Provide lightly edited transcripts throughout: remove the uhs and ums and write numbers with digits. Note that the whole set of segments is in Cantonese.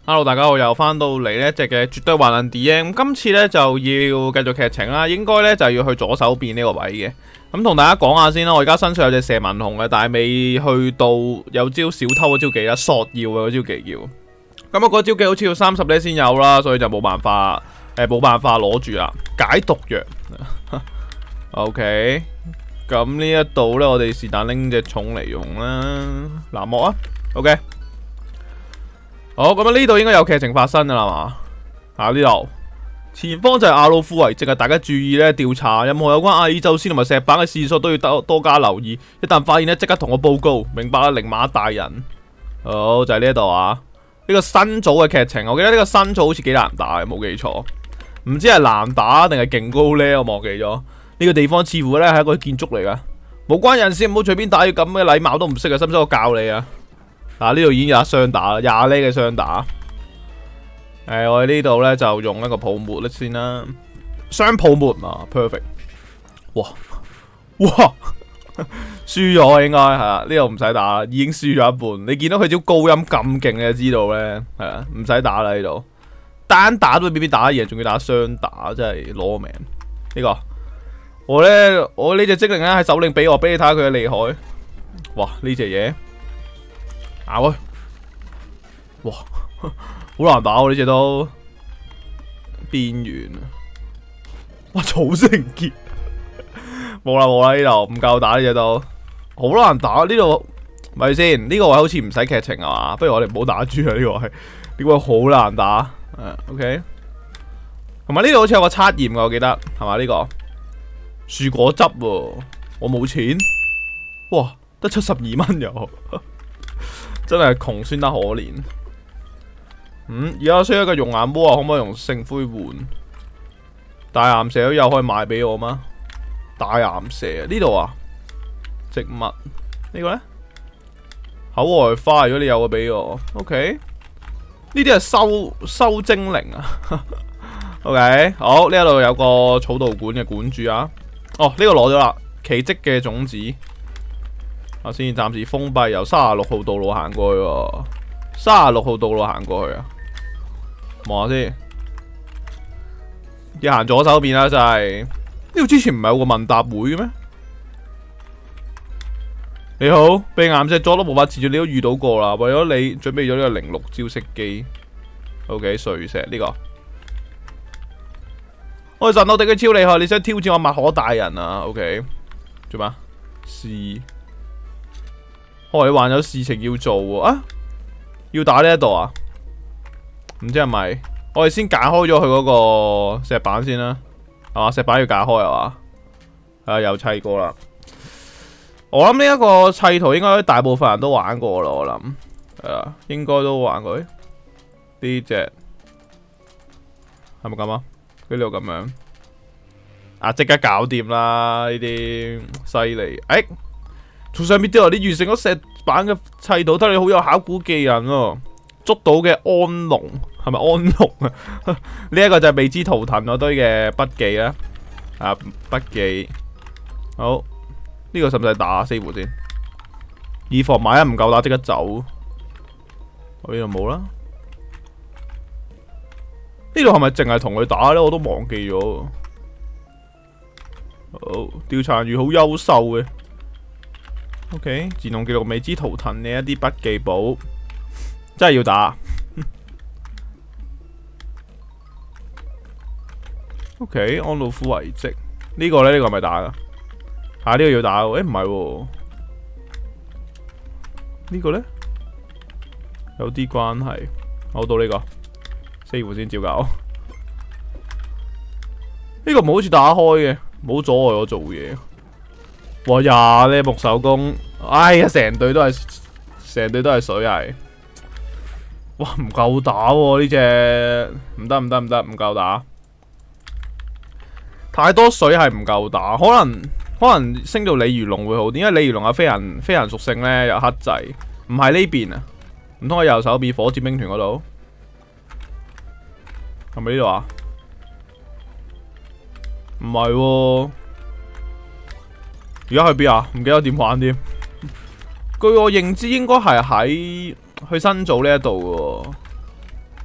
Hello， 大家好，又翻到嚟呢隻嘅絕對還能 DM。今次呢就要繼續劇情啦，應該呢就要去左手邊呢個位嘅。咁同大家講下先啦，我而家身上有隻蛇紋熊嘅，但係未去到有招小偷嗰招技啦，索要嘅嗰招技叫。咁啊，嗰招技好似要30呢先有啦，所以就冇辦法攞住啦。解毒藥，OK。咁呢一度呢，我哋是但拎隻重嚟用啦，藍幕啊 ，OK。好，咁啊呢度應該有劇情發生噶啦嘛？呢度前方就係亞魯夫遺跡啊！大家注意呢，調查任何有關阿爾宙斯同埋石板嘅線索都要多加留意。一旦發現呢，即刻同我報告，明白啦，靈馬大人。好，就係呢一度啊！呢個新組嘅劇情，我記得呢個新組好似幾難打嘅，冇記錯。唔知係難打定係勁高呢？我忘記咗。呢個地方似乎呢係一個建築嚟噶，無關人士唔好隨便打，要咁嘅禮貌都唔識啊！使唔使我教你啊？呢度已經有一雙打啦，20呢嘅雙打。我哋呢度呢就用一個泡沫先啦，雙泡沫啊 ，perfect。哇，輸咗應該係啦，呢度唔使打啦，已經輸咗一半。你見到佢招高音咁勁，你就知道呢，係啊，唔使打啦呢度，單打都未必打贏，仲要打雙打，真係攞命。呢個我呢隻精靈咧係首領俾我，俾你睇下佢嘅厲害。哇，呢隻嘢。咬佢！哇，好難打喎呢隻都邊緣啊！哇，草成結冇啦呢度唔夠打呢隻都好難打呢度，咪先呢個位好似唔使劇情啊嘛？不如我哋唔好打豬啊呢個位，呢個位好難打。OK， 同埋呢度好似有個測驗噶，我記得係嘛？呢個樹果汁喎，我冇錢，哇，得72蚊又。真係窮酸得可憐。而家需要一個熔岩魔啊，可唔可以用聖灰換？大岩蛇又可以賣俾我嗎？大岩蛇呢度啊，植物呢個呢？口外花，如果你有個俾我 ，OK。呢啲係收精靈啊。OK， 好，呢一度有個草道館嘅館主啊。哦，呢個攞咗啦，奇蹟嘅種子。我先暫時封閉，由36號道路行過去喎。36號道路行過去啊，望下先。要行左手邊啦，就係呢度之前唔係有個問答會嘅咩？你好，被岩石阻到無法持續，你都遇到過啦。為咗你準備咗呢個06招式機。OK， 碎石呢個。我神我哋嘅超厲害，你想挑戰我麥可大人啊 ？OK， 做咩？試。你還有事情要做喎啊！要打呢一度啊？唔知係咪？我哋先解開咗佢嗰個石板先啦，係嘛？石板要解開係嘛？又砌過啦。我諗呢一個砌圖應該大部分人都玩過啦，我諗應該都玩過。呢隻係咪咁啊？呢度咁樣啊，即刻搞掂啦！呢啲犀利，從上面跌落你完成咗石板嘅砌圖，睇你好有考古技能喎。捉到嘅安龍係咪安龍啊？呢一個就係未知圖騰嗰堆嘅筆記啦。筆記好，呢個使唔使打4戶先？以防萬一唔夠打，即刻走。我呢度冇啦。呢度係咪淨係同佢打咧？我都忘記咗。好，調查員好優秀嘅。OK， 自動記錄未知圖騰嘅一啲筆記簿，真係要打。OK， 安魯夫遺跡呢個咧，呢個係咪打噶？呢個要打喎。唔係喎，呢個咧有啲關係。好，到呢個4戶先照搞。呢個唔好似打開嘅，唔好阻礙我做嘢。哇呀！呢木手工，哎呀，成隊都係水係。哇，唔夠打喎呢隻，唔得，唔夠打。太多水係唔夠打，可能升到鯉魚龍會好啲，因為鯉魚龍有飛行屬性呢，有克制，唔係呢邊啊？唔通喺右手邊火箭兵團嗰度？係咪呢度啊？唔係喎。而家去邊啊？唔記得點玩添。據我認知，應該係喺去新組呢一度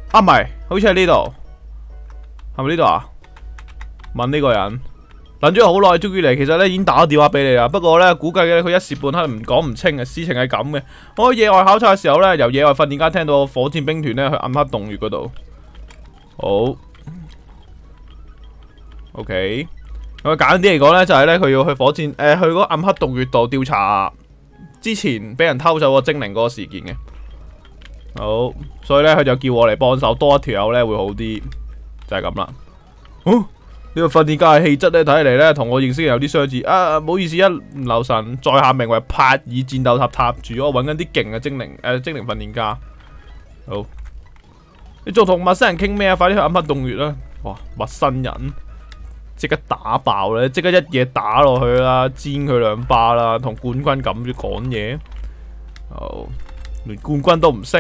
啊，唔係，好似喺呢度，係咪呢度啊？問呢個人，等咗好耐，終於嚟。其實咧已經打咗電話俾你啦，不過咧估計咧佢一時半刻唔講唔清嘅。事情係咁嘅，我喺野外考察嘅時候咧，由野外訓練家聽到火箭兵團咧去暗黑洞穴嗰度。好 ，OK。咁簡單啲嚟講咧，就係咧佢要去火箭去嗰個暗黑洞穴度調查之前俾人偷走個精靈嗰個事件嘅。好，所以咧佢就叫我嚟幫手，多一條友咧會好啲，就係咁啦。呢個訓練家嘅氣質咧，睇嚟咧同我認識嘅有啲相似。啊，唔好意思，一唔留神，在下名為帕爾戰鬥塔塔主，我揾緊啲勁嘅精靈訓練家。好，你仲同陌生人傾咩啊？快啲去暗黑洞穴啦！哇，陌生人！即刻打爆咧！即刻一嘢打落去啦，煎佢2巴啦，同冠軍咁住講嘢。好，連冠軍都唔識。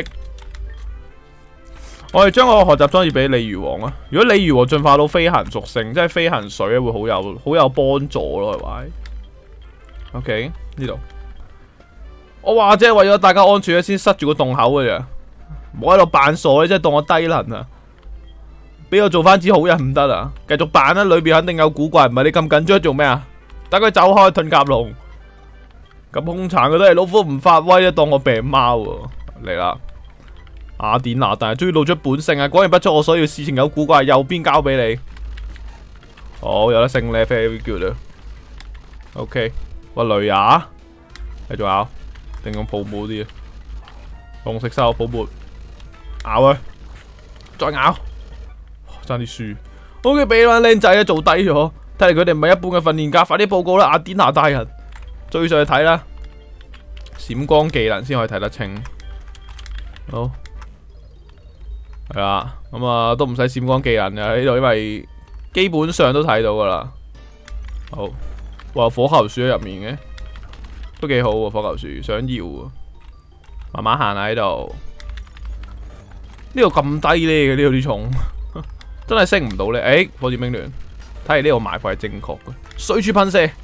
我哋將個學習裝置俾鯉魚王啊！如果鯉魚王進化到飛行屬性，即係飛行水咧，會好有幫助咯，係咪 ？OK， 呢度。我話即係為咗大家安全咧，先塞住個洞口嘅啫。唔好喺度扮傻咧，即係當我低能啊！俾我做翻支好人唔得啊！繼續扮啦，裏邊肯定有古怪，唔係你咁緊張做咩啊？等佢走開，盾甲龍咁兇殘嘅都係老虎唔發威啊！當我病貓喎，嚟啦！雅典娜，但係終於露出本性啊！果然不出我所料，事情有古怪，右邊交俾你。好，有得勝咧 ，very good 啊 ！OK， 喂雷亞，繼續咬，定用泡沫啲啊？紅色收泡沫，咬佢，再咬。爭啲輸 ，OK， 俾班靚仔啊做低咗，睇嚟佢哋唔係一般嘅訓練家，快啲報告啦！雅典娜大人，追上去睇啦，閃光技能先可以睇得清。好，係啦，咁啊都唔使閃光技能嘅喺呢度，因為基本上都睇到噶啦。好，哇，火球樹喺入面嘅，都幾好喎，火球樹想要啊，慢慢行喺度。呢度咁低呢嘅呢度啲蟲。真係升唔到咧！誒，火箭兵團，睇嚟呢個埋伏係正確嘅。水柱噴射，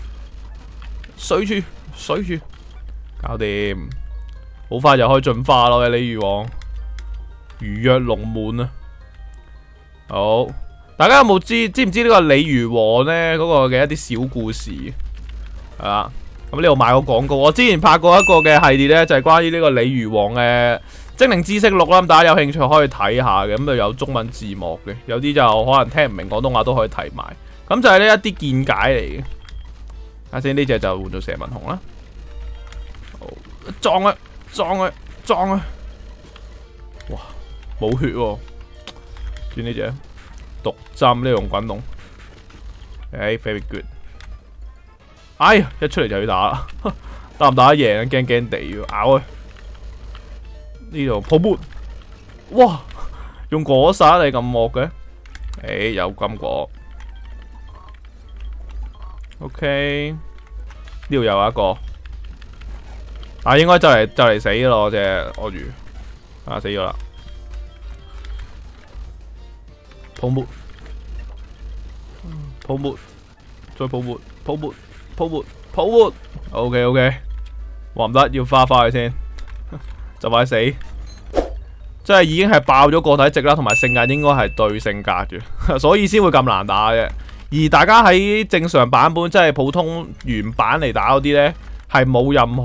水柱，搞掂，好快就可以進化咯！鯉魚王，如躍龍門啊！好，大家有冇知唔知呢個鯉魚王咧嗰個嘅一啲小故事？係啦，咁呢度賣個廣告，我之前拍過一個嘅系列咧，就係關於呢個鯉魚王嘅。精靈知識錄啦，大家有興趣可以睇下嘅，咁就有中文字幕嘅，有啲就可能聽唔明廣東話都可以睇埋。咁就係呢一啲見解嚟嘅。睇先呢隻就換做蛇紋熊啦。好，撞佢！哇，冇血喎。轉呢隻毒針呢用滾龍。very good。哎呀，一出嚟就要打啦，打唔打得贏？驚驚地要咬佢。呢度泡沫，哇！用果實你咁惡嘅？有金果。OK， 呢度有一個，啊，應該就嚟死咯，隻鱷魚，啊死咗啦！泡沫，再泡沫。OK， 話唔得，要花佢先。就快死，即係已經係爆咗個體值啦，同埋性格應該係對性格嘅，所以先會咁難打嘅。而大家喺正常版本，即係普通原版嚟打嗰啲呢，係冇任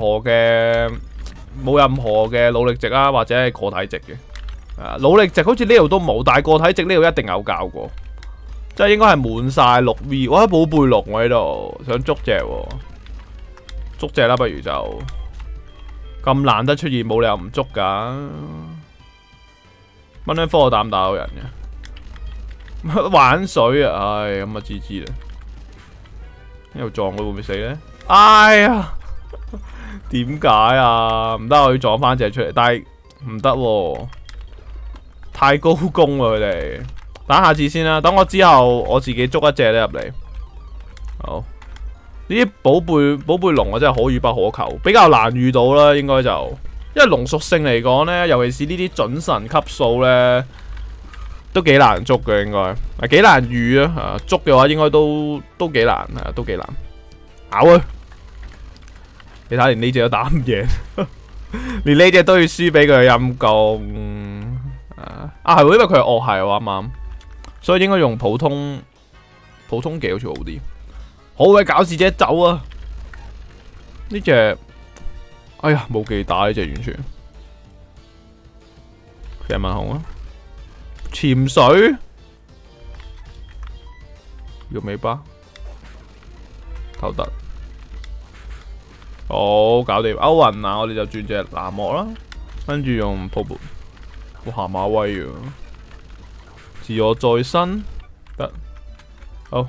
何嘅努力值啊，或者係個體值嘅。努力值好似呢度都冇，但係個體值呢度一定有教過，即係應該係滿晒6V。哇，寶貝龍我喺度想捉隻喎，捉隻啦，不如就。咁難得出現，冇理由唔捉噶。蚊香科我打唔打到人嘅？玩水啊！唉，咁啊知啦。呢度撞佢會唔會死咧？哎呀，點解啊？唔得，我要撞翻隻出嚟，但係唔得喎，太高攻啦佢哋。打下次先啦，等我之後我自己捉一隻咧入嚟。好。呢啲寶貝龍啊，真係可遇不可求，比較難遇到啦。應該就因為龍屬性嚟講呢，尤其是呢啲準神級數呢，都幾難捉嘅，應該幾難遇啊。捉嘅話應該都幾難，都幾難咬佢。你睇連呢隻都打唔贏，連呢隻都要輸俾佢陰公啊！ 啊係喎，因為佢係樂系喎啱啱，所以應該用普通技好似好啲。好嘅，搞事者走啊！呢隻，哎呀冇技打呢隻完全。石文紅啊，潛水，要尾巴，頭突，好搞掂。歐雲啊，我哋就轉隻藍幕啦，跟住用瀑布，哇下馬威啊！自我再生得，好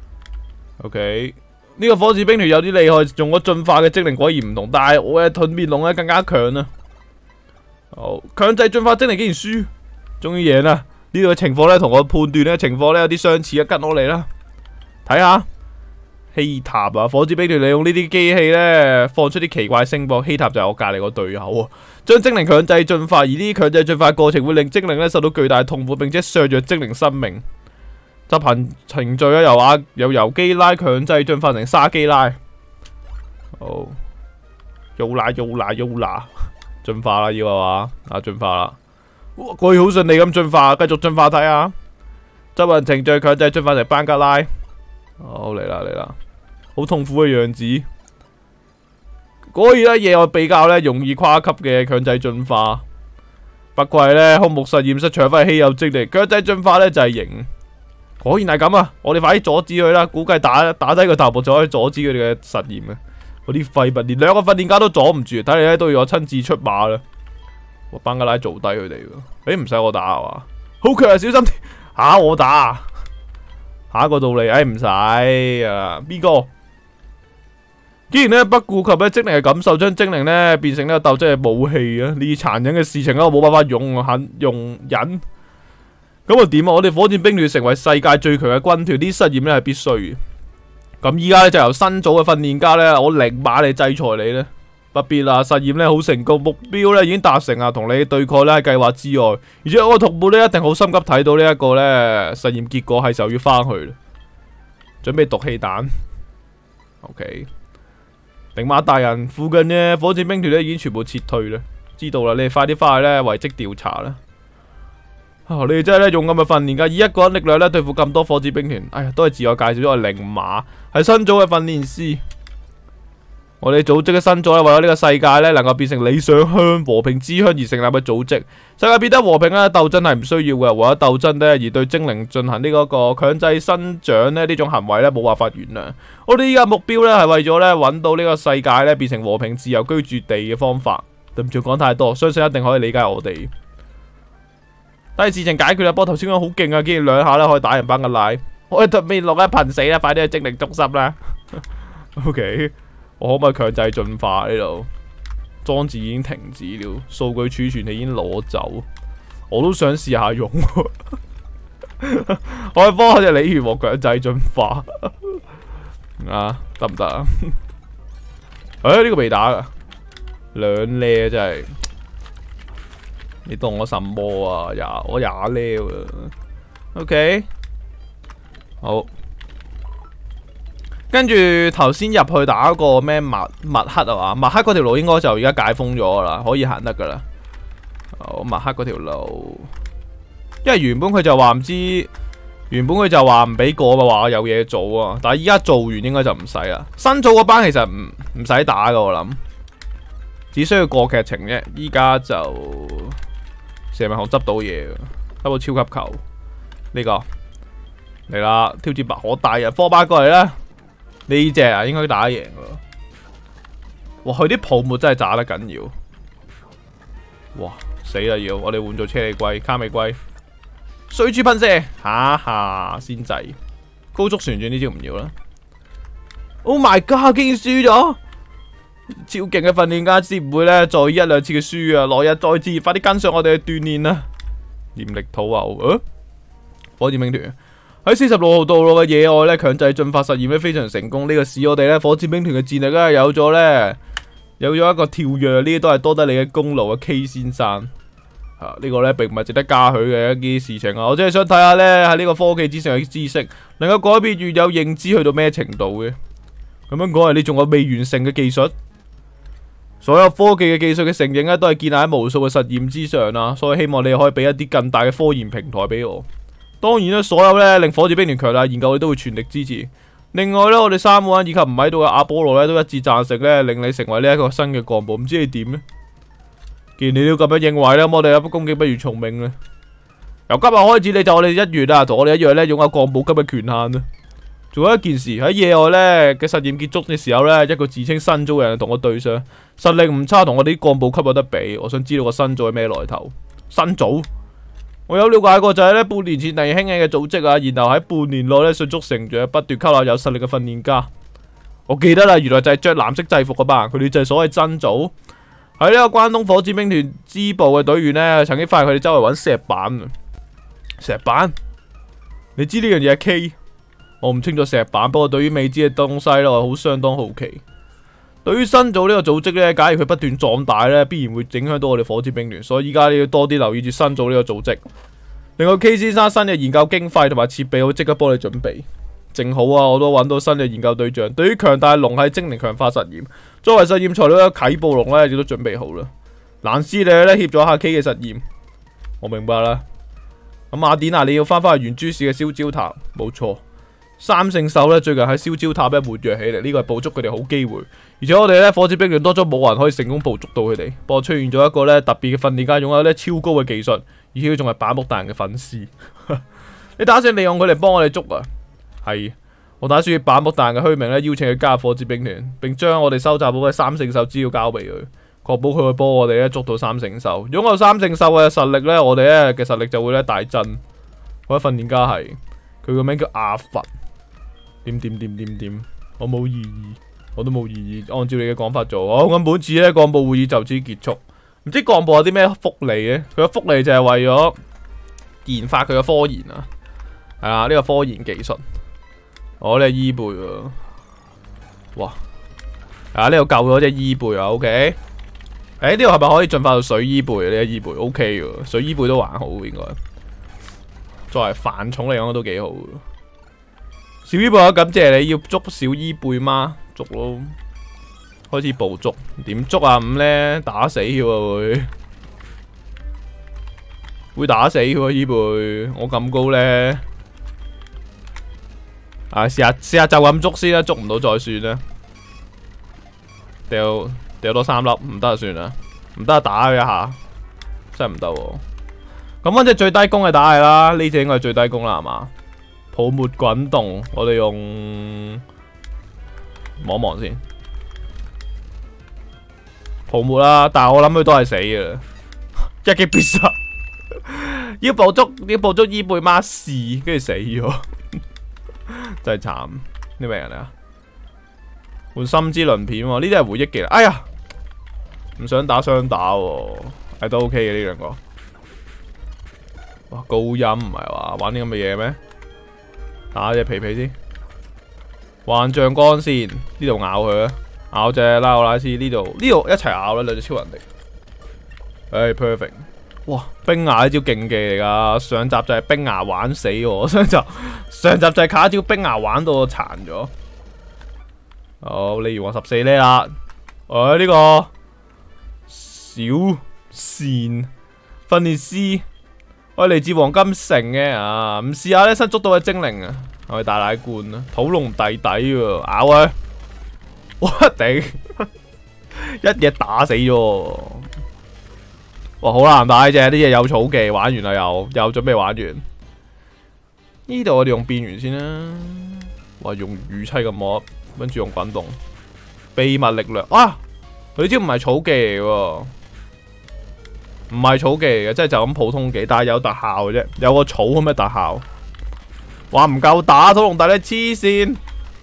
，OK。呢個火箭兵團有啲厲害，用咗進化嘅精靈果然唔同，但係我嘅盾面龍咧更加強啊！好，強制進化精靈竟然輸，終於贏啦！呢個情況咧同我判斷咧情況咧有啲相似啊，跟我嚟啦，睇下希塔啊！火箭兵團利用呢啲機器咧放出啲奇怪聲波，希塔就係我隔籬個隊友啊！將精靈強制進化，而呢啲強制進化過程會令精靈咧受到巨大痛苦，並且削弱精靈生命。執行程序啊，由油基拉強制進化成沙基拉。好，優拉進化啦，要係嘛？啊，進化啦！哇，佢好順利咁進化，繼續進化睇下。執行程序強制進化成班格拉。好，嚟啦，好痛苦嘅樣子。果然咧，野外比較咧容易跨級嘅強制進化。不愧咧，空木實驗室搶翻稀有精力，強制進化咧就係型。果然係咁啊！我哋快啲阻止佢啦！估計打低個頭部就可以阻止佢哋嘅實驗啊！嗰啲廢物連兩個訓練家都阻唔住，睇嚟咧都要我親自出馬啦！我班格拉做低佢哋喎，唔使我打係嘛？好強啊！小心啲嚇我打啊！下一個道理，唔使啊！邊個？既然咧不顧及咧精靈嘅感受，將精靈咧變成呢個鬥爭嘅武器啊！呢啲殘忍嘅事情我冇辦法容忍。咁啊點啊？我哋火箭兵團成為世界最強嘅軍團，啲實驗咧係必須嘅。咁依家咧就由新組嘅訓練家咧，我零馬嚟制裁你咧，不必啦。實驗咧好成功，目標咧已經達成啊，同你對抗咧喺計劃之外。而且我個同伴咧一定好心急睇到呢一個咧實驗結果，係時候要翻去啦。準備毒氣彈。OK，零馬大人，附近嘅火箭兵團咧已經全部撤退啦。知道啦，你哋快啲翻去咧遺跡調查啦。你哋真係咧勇敢嘅訓練家，以一個人力量咧對付咁多火箭兵團，哎呀，都係自我介紹咗，我係零馬，係新組嘅訓練師。我哋組織嘅新組咧，為咗呢個世界咧能夠變成理想鄉、和平之鄉而成立嘅組織。世界變得和平咧，鬥爭係唔需要嘅，為咗鬥爭咧而對精靈進行呢個強制生長咧呢種行為咧冇辦法原諒。我哋依家目標咧係為咗咧揾到呢個世界咧變成和平自由居住地嘅方法。對唔住講太多，相信一定可以理解我哋。但係事情解決啦，不過頭先講好勁啊，竟然兩下咧可以打人班嘅奶，我哋面落一貧死啦，快啲去精靈中心啦。OK， 我可唔可以強制進化呢度？裝置已經停止了，數據儲存器已經攞走，我都想試下用。我去幫我隻鯉魚王強制進化啊，得唔得啊？呢個未打噶，兩呢真係。你當我什麼啊？我廿呢？OK， 好。跟住頭先入去打個咩麥克啊嘛？麥克嗰條路應該就而家解封咗噶啦，可以行得噶啦。好，麥克嗰條路，因為原本佢就話唔知，原本佢就話唔俾過嘅話有嘢做啊，但係依家做完應該就唔使啦。新組嗰班其實唔使打噶，我諗，只需要過劇情啫。依家就。蛇尾熊執到嘢，得個超級球呢個嚟啦！挑戰不可大人科巴過嚟啦！呢隻啊應該打贏噶。哇，佢啲泡沫真係炸得緊要。哇，死啦要！我哋換做車厘龜、卡美龜、水柱噴射，下先制高速旋轉呢招唔要啦。Oh my god！ 竟然輸咗！超勁嘅訓練家先唔會咧，再一兩次嘅輸啊！來日再戰，快啲跟上我哋去鍛煉啦！念力土牛，火箭兵團喺46號道路嘅野外咧，強制進化實驗咧非常成功。呢個使我哋咧火箭兵團嘅戰力咧有咗一個跳躍，呢啲都係多得你嘅功勞啊 ，K 先生。呢個咧並唔係值得嘉許嘅一啲事情啊！我真係想睇下咧喺呢個科技之上嘅知識，能夠改變原有認知去到咩程度嘅？咁樣講係你仲有未完成嘅技術？ 所有科技嘅技術嘅承認咧，都係建立喺無數嘅實驗之上啦。所以希望你可以俾一啲更大嘅科研平台俾我。當然啦，所有咧令火箭兵團強大研究，我哋都會全力支持。另外咧，我哋3個人以及唔喺度嘅阿波羅咧，都一致贊成咧，令你成為呢一個新嘅幹部。唔知你點呢？既然你都咁樣認為咧，我哋恭敬不如從命咧。由今日開始，你就我哋1月啊，同我哋一樣咧，擁有幹部級嘅權限啊！仲有一件事，喺野外咧嘅實驗結束嘅時候咧，一個自稱新組嘅人同我對上，實力唔差，同我哋啲幹部級有得比。我想知道個新組係咩來頭？新組？我有了解過就係咧半年前突然興起嘅組織啊，然後喺半年內咧迅速成長，不斷吸納有實力嘅訓練家。我記得啦，原來就係着藍色制服嗰班，佢哋就係所謂真組。喺呢個關東火箭兵團支部嘅隊員咧，曾經發現佢哋周圍揾石板。石板？你知呢樣嘢係 K？我唔清楚石板，不過對於未知嘅東西咧，我好相當好奇。對於新組呢個組織咧，假如佢不斷壯大咧，必然會影響到我哋火箭兵團，所以依家你要多啲留意住新組呢個組織。另外 K 先生新嘅研究經費同埋設備，我即刻幫你準備。正好啊，我都揾到新嘅研究對象。對於強大龍系精靈強化實驗，作為實驗材料嘅啟暴龍咧，亦都準備好啦。蘭斯你咧協助下 K 嘅實驗，我明白啦。咁阿典啊，你要翻返去圓珠市嘅燒焦塔，冇錯。三聖獸咧最近喺燒焦塔咧活躍起嚟，呢個係捕捉佢哋好機會。而且我哋咧火箭兵團多咗冇人可以成功捕捉到佢哋，不過出現咗一個咧特別嘅訓練家，擁有咧超高嘅技術，而且佢仲係板木大人嘅粉絲。你打算利用佢嚟幫我哋捉啊？係，我打算以板木大人嘅虛名咧邀請佢加入火箭兵團，並將我哋收集到嘅三聖獸資料交俾佢，確保佢會幫我哋咧捉到三聖獸。擁有三聖獸嘅實力咧，我哋咧嘅實力就會咧大增。我嘅訓練家係佢個名叫阿佛。點，我冇異議，我都冇異議，按照你嘅講法做。好，咁本次咧幹部會議就此結束。唔知幹部有啲咩福利咧？佢嘅福利就係為咗研發佢嘅科研啊，係啊，呢個科研技術。我呢個伊貝喎，哇！啊呢度救咗隻伊貝啊 ，OK。呢度係咪可以進化到水伊貝啊？呢個伊貝 OK 喎，水伊貝都還好應該。作為飯蟲嚟講都幾好。小伊貝，感謝你，要捉小伊貝嗎？捉咯，開始捕捉，點捉啊？咁咧打死佢喎會打死佢喎伊貝，我咁高咧，啊試下就咁捉先啦，捉唔到再算啦，掉多3粒，唔得就算啦，唔得就打佢一下，真係唔得喎。咁嗰隻最低攻係打係啦，呢隻應該係最低攻啦係嘛？泡沫滾動，我哋用望望先，泡沫啦，但係我諗佢都係死嘅啦，一擊必殺，要捕捉伊貝媽試，跟住死咗，真係慘，呢咩人啊？換心之鱗片喎，呢啲係回憶技能，哎呀，唔想打雙打喎，係都 OK 嘅呢兩個，哇高音唔係話玩啲咁嘅嘢咩？打隻皮皮先，幻象光線呢度咬佢啊，咬隻拉奧拉斯呢度一齊咬啦，兩隻超人力，perfect， 哇冰牙呢招勁技嚟噶，上集就係冰牙玩死我，上集就係卡一招冰牙玩到我殘咗。好，例如話14呢啦，呢個小善訓練師。我嚟自黃金城嘅啊，唔試下咧新捉到嘅精靈啊，係咪大奶罐啊？土龍弟弟喎，咬佢！我頂，一嘢打死咗。哇，好難打啫，啲嘢有草技，玩完啦又準備玩完。呢度我哋用變完先啦。哇，用雨棲嘅魔，跟住用滾動，秘密力量啊！佢招唔係草技嚟喎。唔係草技嚟嘅，即係就咁普通技，但係有特效嘅啫，有個草咁嘅特效。話唔夠打，土龍大咧黐線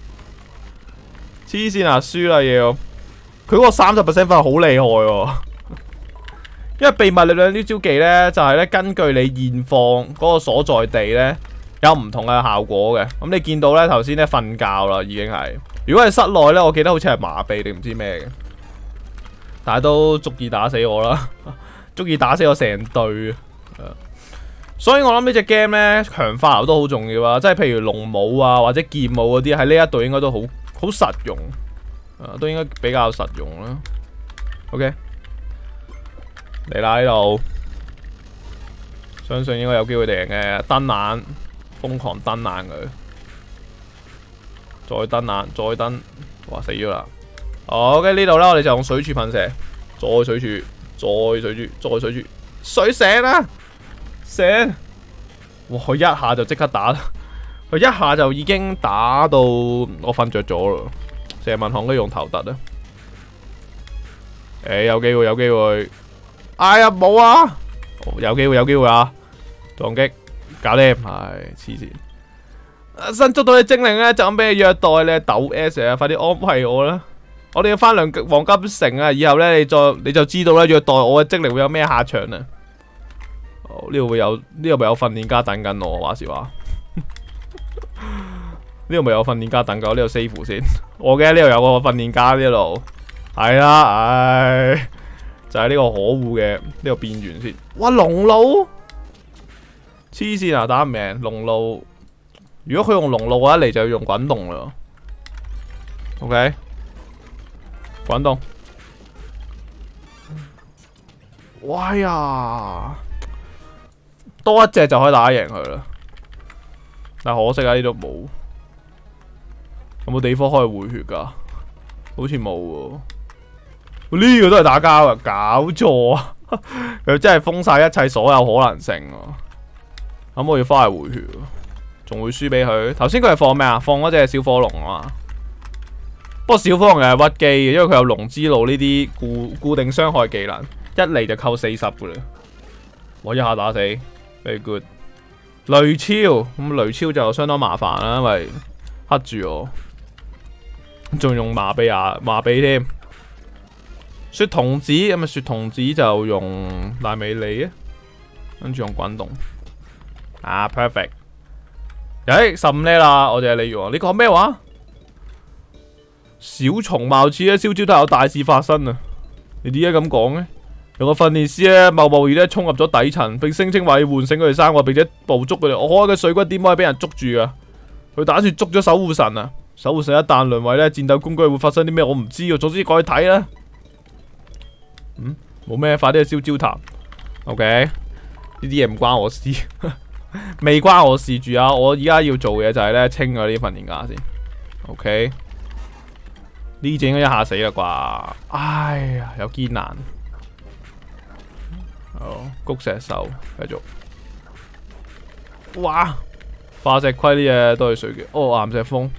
啊，輸啦要。佢嗰個30%分好厲害喎，因為秘密力量呢招技咧，就係咧根據你現況嗰個所在地咧，有唔同嘅效果嘅。咁你見到咧頭先咧瞓覺啦，已經係。如果係室內咧，我記得好似係麻痹定唔知咩嘅，但係都足以打死我啦。足以打死我成隊，所以我諗呢隻 game 咧強化流都好重要啊！即係譬如龍武啊或者劍武嗰啲喺呢一隊應該都好實用，都應該比較實用啦。 OK， 嚟啦呢度，相信應該有機會贏嘅。瞪眼，瘋狂瞪眼佢，再瞪眼，再瞪，哇死咗啦！好嘅呢度啦，我哋就用水柱噴射，再水柱，再水柱，再水柱，水醒啦，醒！哇！佢一下就即刻打，佢一下就已經打到我瞓着咗啦。成日問行都用頭突啊！有機會，有機會。哎呀，冇啊！有機會，有機會啊！撞擊，搞掂，唉，黐線！新捉到你精靈咧，就咁俾你虐待你，抖 S 啊！快啲安慰我啦！我哋要翻黃金城啊！以後咧，你就知道啦，虐待我嘅精靈會有咩下場啊！哦，呢度會有呢度咪有訓練家等緊我，話時話。呢度咪有訓練家等緊我，呢度 save 先。我嘅呢度有個訓練家呢度。係啦，唉，就係呢個可惡嘅呢個變員先。哇，龍路黐線啊，打唔贏龍路。如果佢用龍路嘅話，嚟就要用滾動啦。OK， 滾動。哇呀，多一隻就可以打贏佢啦。但可惜啊，呢度冇。有冇地方可以回血㗎？好似冇喎。呢個都係打交啊！搞錯啊！佢真係封晒一切所有可能性喎。咁我要翻嚟回血，仲會輸俾佢。頭先佢係放咩啊？放嗰隻小火龍啊嘛。不過小火龍又係屈機嘅，因為佢有龍之路呢啲固定傷害技能，一嚟就扣40噶啦。我一下打死 ，very good。雷超咁雷超就相當麻煩啦，因為黑住我，仲用麻痹添。雪童子咁啊，雪童子就用大美利啊，跟住用滾動啊 ，perfect。15呢啦，我哋係鯉魚王。你講咩話？小蟲貌似咧，燒焦都有大事發生啊！你點解咁講呢？有個訓練師咧，貿然咧衝入咗底層，並聲稱話要喚醒佢哋3個，並且捕捉佢哋。我開嘅水軍點可以俾人捉住啊？佢打算捉咗守護神啊！守護神一旦淪為咧戰鬥工具，會發生啲咩？我唔知啊。總之過去睇啦。冇咩，快啲去燒焦塔。OK， 呢啲嘢唔關我事，未關我事住啊！我而家要做嘅就係咧清咗呢啲訓練家先。OK， 呢隻應該一下死啦啩？哎呀，有艱難。好，谷石獸繼續。哇！化石龜呢嘢都係水嘅。哦，岩石風。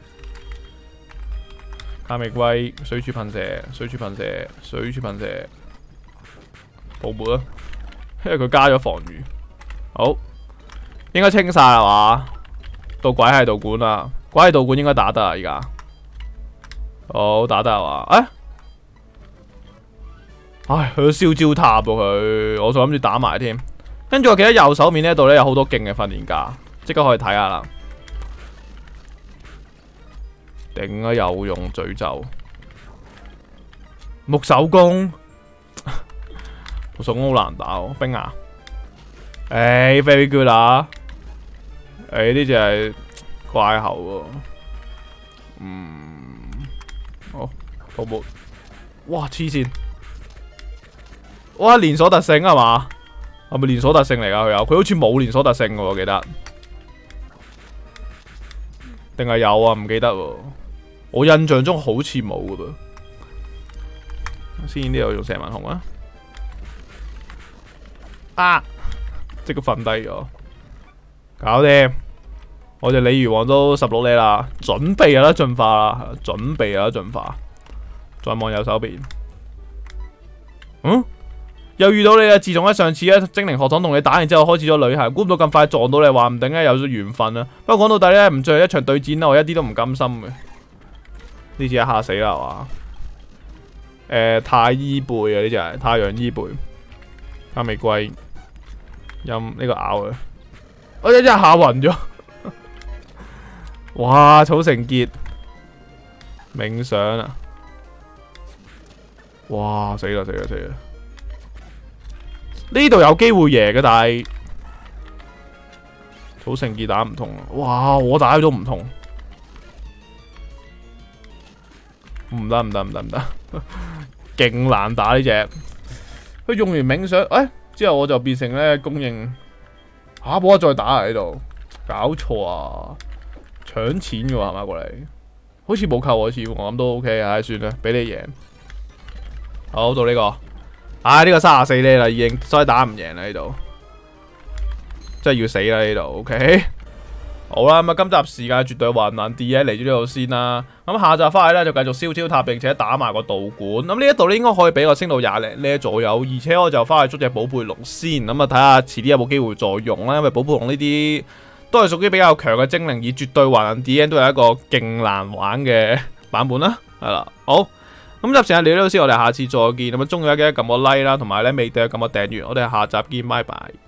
卡美龜水柱噴射，水柱噴射，水柱噴射，泡沫啊！因為佢加咗防禦，好，應該清晒係嘛？到鬼喺道館啦，鬼喺道館應該打得啊！而家，好打得係嘛？唉，佢燒焦塔喎佢，我仲諗住打埋添。跟住我記得右手面呢度咧有好多勁嘅訓練家，即刻可以睇下啦。頂啊！又用詛咒木手工，木手工好難打喎。冰牙，very good 啊！呢只係怪猴喎。好泡沫，哇黐線！哇連鎖特性係嘛？係咪連鎖特性嚟㗎？佢好似冇連鎖特性嘅喎，我記得。定係有啊？唔記得喎。我印象中好似冇㗎噃。先呢度用蛇紋紅啊！即刻瞓低咗，搞掂。我隻鯉魚王都16呢啦，準備有得進化啦，準備有得進化。再望右手邊，又遇到你啦！自從喺上次咧精靈學堂同你打完之後，開始咗旅行，估唔到咁快撞到你，話唔定咧有咗緣分啊！不過講到底咧，唔再係一場對戰啦，我一啲都唔甘心嘅。呢隻一下死啦係嘛？太醫貝啊，呢隻係太陽醫貝，加玫瑰，陰呢個咬佢，我一下暈咗。哇！草成結冥想啊！哇！死啦死啦死啦！呢度有機會贏嘅，但係草成結打唔通啊！哇！我打都唔通。唔得唔得唔得唔得， 勁難打呢隻。佢用完冥想，之後我就變成咧供應冇得再打喺度，搞錯啊！搶錢嘅喎係嘛過嚟？好似冇扣我錢，我諗都 OK，算啦，俾你贏。好到呢個，呢個34呢啦已經，所以打唔贏啦呢度，真係要死啦呢度 ，OK。好啦，咁今集時間絕對還唔難 D 嚟咗呢度先啦。咁下集翻去咧就繼續燒焦塔，並且打埋個道館。咁呢一度咧應該可以俾我升到20零呢左右，而且我就翻去捉隻寶貝龍先。咁啊睇下遲啲有冇機會再用啦。因為寶貝龍呢啲都係屬於比較強嘅精靈，而絕對還難 D 都係一個勁難玩嘅版本啦。係啦，好，咁集時間嚟到呢度先，我哋下次再見。咁啊，中意嘅記得撳個 like 啦，同埋咧未訂撳個訂閱。我哋下集見，拜拜。